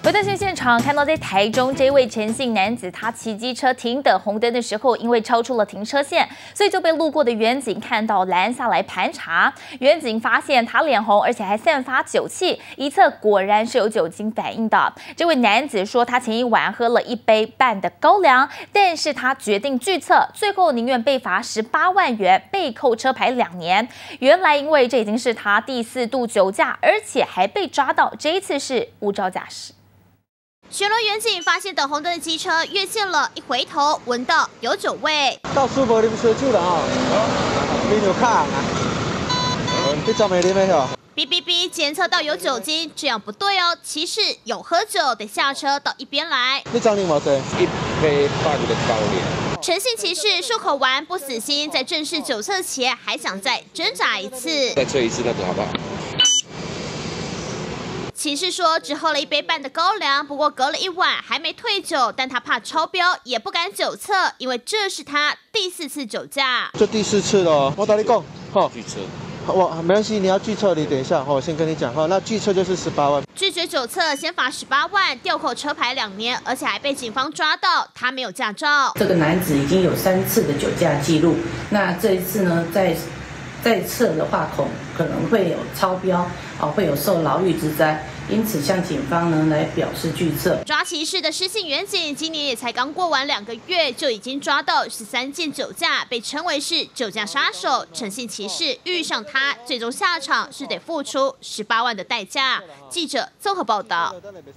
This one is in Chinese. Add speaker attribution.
Speaker 1: 回到现场，看到在台中这位陈姓男子，他骑机车停等红灯的时候，因为超出了停车线，所以就被路过的员警看到拦下来盘查。员警发现他脸红，而且还散发酒气，一测果然是有酒精反应的。这位男子说，他前一晚喝了1杯半的高粱，但是他决定拒测，最后宁愿被罚18万元，被扣车牌2年。原来因为这已经是他第4度酒驾，而且还被抓到，这一次是无照驾驶。
Speaker 2: 巡逻员警发现等红灯的机车越线了，一回头闻到有酒味。
Speaker 3: 到书无啉烧酒啦吼，面有卡啊，你昨暝啉的吼。
Speaker 2: 哔哔哔，检测到有酒精，这样不对哦。骑士有喝酒，得下车到一边来。
Speaker 3: 你昨啉冇醉？1杯半的高粱。
Speaker 2: 陈姓骑士漱口完不死心，在正式酒测前还想再挣扎一次。
Speaker 3: 再吹一次那种好不好？
Speaker 2: 骑士说，只喝了1杯半的高粱，不过隔了1晚还没退酒，但他怕超标，也不敢酒测，因为这是他第4次酒驾。
Speaker 3: 这第4次了，我跟你讲，哈，拒测。我没关系，你要拒测，你等一下，我先跟你讲哈。那拒测就是18万，
Speaker 2: 拒绝酒测先罚18万，吊扣车牌2年，而且还被警方抓到他没有驾照。
Speaker 4: 这个男子已经有3次的酒驾记录，那这一次呢，再测的话，可能会有超标，会有受牢狱之灾。 因此，向警方呢来表示拒测。
Speaker 2: 抓骑士的施姓员警，今年也才刚过完2个月，就已经抓到13件酒驾，被称为是酒驾杀手。陈姓骑士遇上他，最终下场是得付出18万的代价。记者综合报道。